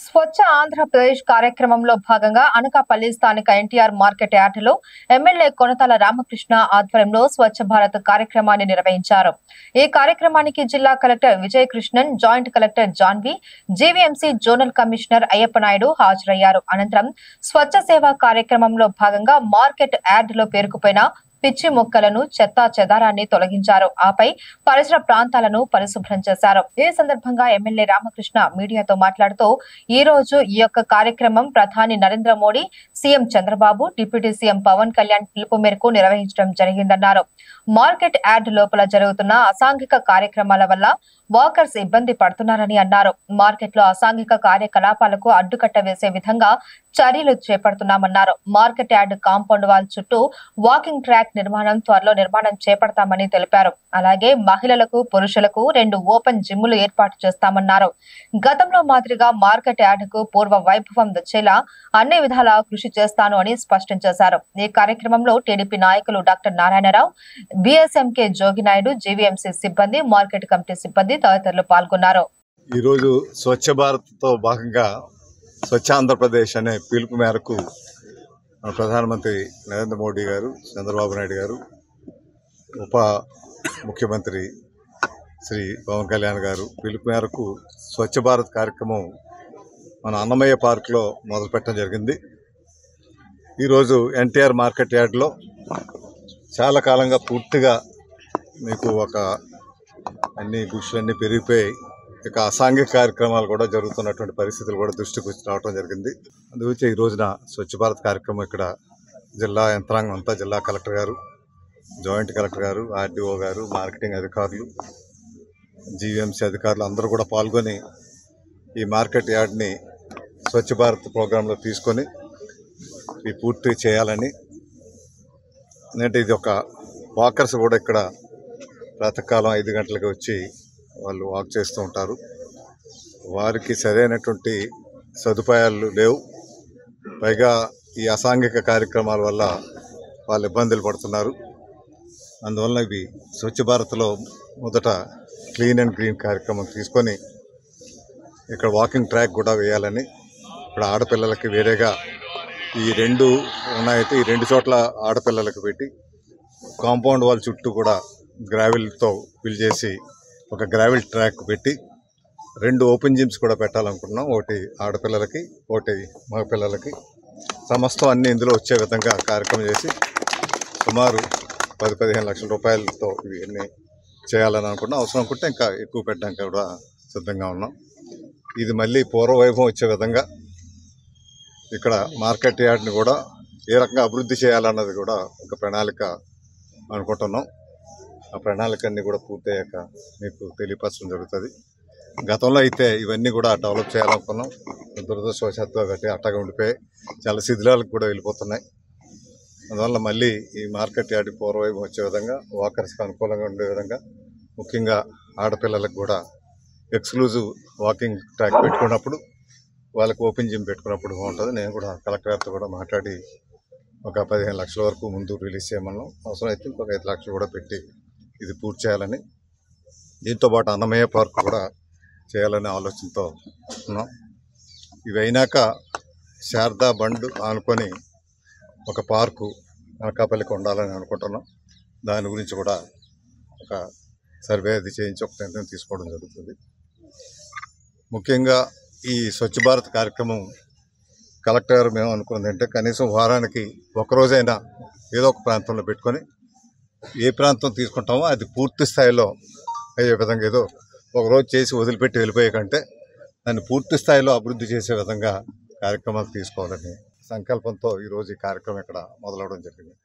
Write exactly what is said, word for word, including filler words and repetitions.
స్వచ్ఛ ఆంధ్రప్రదేశ్ కార్యక్రమంలో భాగంగా అనకాపల్లి స్థానిక ఎన్టీఆర్ మార్కెట్ యార్డులో ఎమ్మెల్యే కొనతాల రామకృష్ణ ఆధ్వర్యంలో స్వచ్ఛ భారత్ కార్యక్రమాన్ని నిర్వహించారు. ఈ కార్యక్రమానికి జిల్లా collector Vijay Krishnan, joint collector Janvi, GVMC zonal commissioner Ayyappanaidu హాజరయ్యారు. అనంతరం స్వచ్ఛ సేవ కార్యక్రమంలో భాగంగా మార్కెట్ యార్డులో పేరుకుపోయిన పిచ్చి మొక్కలను, చెత్తా చెదారాన్ని తొలగించారు. ఆపై పరిసర ప్రాంతాలను పరిశుభ్రం చేశారు. ఈ సందర్భంగా ఎమ్మెల్యే రామకృష్ణ మీడియాతో మాట్లాడుతూ ఈ రోజు ఈ యొక్క కార్యక్రమం ప్రధాని Narendra Modi, CM Chandrababu, deputy CM Pawan Kalyan పిలుపు మేరకు నిర్వహించడం జరిగిందన్నారు. మార్కెట్ యార్డ్ లోపల జరుగుతున్న అసాంఘిక కార్యక్రమాల వల్ల వాకర్స్ ఇబ్బంది పడుతున్నారని అన్నారు. మార్కెట్ లో అసాంఘిక కార్యకలాపాలకు అడ్డుకట్ట వేసే విధంగా చర్యలు చేపడుతున్నామన్నారు. మార్కెట్ యార్డ్ కాంపౌండ్ వాల్ చుట్టూ వాకింగ్ ట్రాక్ నిర్మాణం త్వరలో నిర్మాణం చేపడతామని తెలిపారు. అలాగే మహిళలకు, పురుషులకు రెండు ఓపెన్ జిమ్లు ఏర్పాటు చేస్తామన్నారు. గతంలో మాదిరిగా మార్కెట్ యార్డ్ కు పూర్వ వైభవం వచ్చేలా అన్ని విధాలా కృషి చేస్తాను అని స్పష్టం చేశారు. ఈ కార్యక్రమంలో టీడీపీ నాయకులు doctor Narayanarao, BSMK Joginaidu, GVMC సిబ్బంది, మార్కెట్ కమిటీ సిబ్బంది తదితరులు పాల్గొన్నారు. ఈ రోజు స్వచ్ఛ భారత్ తో భాగంగా స్వచ్ఛ ఆంధ్రప్రదేశ్ అనే పిలుపు మేరకు ప్రధానమంత్రి నరేంద్ర మోడీ గారు, చంద్రబాబు నాయుడు గారు, ఉప ముఖ్యమంత్రి శ్రీ పవన్ కళ్యాణ్ గారు పిలుపు మేరకు స్వచ్ఛ భారత్ కార్యక్రమం మన అన్నమయ్య పార్క్లో మొదలుపెట్టడం జరిగింది. ఈరోజు ఎన్టీఆర్ మార్కెట్ యార్డ్లో చాలా కాలంగా పూర్తిగా మీకు ఒక అన్ని గుడ్స్లన్నీ పెరిగిపోయి ఇక అసాంఘిక కార్యక్రమాలు కూడా జరుగుతున్నటువంటి పరిస్థితులు కూడా దృష్టికి వచ్చి రావడం జరిగింది. అందువల్ల ఈ రోజున స్వచ్ఛ భారత్ కార్యక్రమం ఇక్కడ జిల్లా యంత్రాంగం అంతా, జిల్లా కలెక్టర్ గారు, జాయింట్ కలెక్టర్ గారు, ఆర్డీఓ గారు, మార్కెటింగ్ అధికారులు, జీవీఎంసీ అధికారులు అందరూ కూడా పాల్గొని ఈ మార్కెట్ యార్డ్ని స్వచ్ఛ భారత్ ప్రోగ్రాంలో తీసుకొని ఈ పూర్తి చేయాలని, ఎందుకంటే ఇది ఒక వాకర్స్ కూడా ఇక్కడ ప్రాతకాలం ఐదు గంటలకు వచ్చి వాళ్ళు వాక్ చేస్తూ ఉంటారు. వారికి సరైనటువంటి సదుపాయాలు లేవు. పైగా ఈ అసాంఘిక కార్యక్రమాల వల్ల వాళ్ళు ఇబ్బందులు పడుతున్నారు. అందువల్ల ఇవి స్వచ్ఛ భారత్లో మొదట క్లీన్ అండ్ గ్రీన్ కార్యక్రమం తీసుకొని ఇక్కడ వాకింగ్ ట్రాక్ కూడా వేయాలని, ఇక్కడ ఆడపిల్లలకి వేరేగా ఈ రెండు ఉన్నాయితే ఈ రెండు చోట్ల ఆడపిల్లలకు పెట్టి కాంపౌండ్ వాల్ చుట్టూ కూడా గ్రావెల్తో ఫిల్ చేసి ఒక గ్రావెల్ ట్రాక్ పెట్టి రెండు ఓపెన్ జిమ్స్ కూడా పెట్టాలనుకుంటున్నాం. ఒకటి ఆడపిల్లలకి, ఒకటి మగపిల్లలకి. సమస్తం అన్ని ఇందులో వచ్చే విధంగా కార్యక్రమం చేసి సుమారు పది పదిహేను లక్షల రూపాయలతో ఇవన్నీ చేయాలని అనుకుంటున్నాం. అవసరం అనుకుంటే ఇంకా ఎక్కువ పెట్టడానికి కూడా సిద్ధంగా ఉన్నాం. ఇది మళ్ళీ పూర్వవైభవం వచ్చే విధంగా ఇక్కడ మార్కెట్ యార్డ్ని కూడా ఏ రకంగా అభివృద్ధి చేయాలన్నది కూడా ఒక ప్రణాళిక అనుకుంటున్నాం. ఆ ప్రణాళికన్నీ కూడా పూర్తయ్యాక మీకు తెలియపరచడం జరుగుతుంది. గతంలో అయితే ఇవన్నీ కూడా డెవలప్ చేయాలనుకున్నాం. దురదృష్టవశాత్తు గట్టి అట్టగా ఉండిపోయి చాలా శిథిలాలకు కూడా వెళ్ళిపోతున్నాయి. అందువల్ల మళ్ళీ ఈ మార్కెట్ యార్డ్ పూర్వవైపు వచ్చే విధంగా, వాకర్స్కి అనుకూలంగా ఉండే విధంగా, ముఖ్యంగా ఆడపిల్లలకు కూడా ఎక్స్క్లూజివ్ వాకింగ్ ట్రాక్ పెట్టుకున్నప్పుడు, వాళ్ళకి ఓపెన్ జిమ్ పెట్టుకున్నప్పుడు బాగుంటుంది. నేను కూడా కలెక్టర్ గారితో కూడా మాట్లాడి ఒక పదిహేను లక్షల వరకు ముందు రిలీజ్ చేయమన్నాం. అవసరం అయితే ఇంకొక ఐదు లక్షలు కూడా పెట్టి ఇది పూర్తి చేయాలని, దీంతోపాటు అన్నమయ్య పార్క్ కూడా చేయాలనే ఆలోచనతో ఉన్నాం. ఇవి అయినాక శారదా బండ్ ఆనుకొని ఒక పార్కు అనకాపల్లికి ఉండాలని అనుకుంటున్నాం. దాని గురించి కూడా ఒక సర్వే అది చేయించి ఒక నిర్ణయం తీసుకోవడం జరుగుతుంది. ముఖ్యంగా ఈ స్వచ్ఛ భారత్ కార్యక్రమం కలెక్టర్ గారు మేము అనుకున్నది అంటే కనీసం వారానికి ఒకరోజైనా ఏదో ఒక ప్రాంతంలో పెట్టుకొని, ఏ ప్రాంతం తీసుకుంటామో అది పూర్తి స్థాయిలో అయ్యే విధంగా, ఏదో ఒకరోజు చేసి వదిలిపెట్టి వెళ్ళిపోయే కంటే దాన్ని పూర్తి స్థాయిలో అభివృద్ధి చేసే విధంగా కార్యక్రమాలు తీసుకోవాలని సంకల్పంతో ఈరోజు ఈ కార్యక్రమం ఇక్కడ మొదలవడం జరిగింది.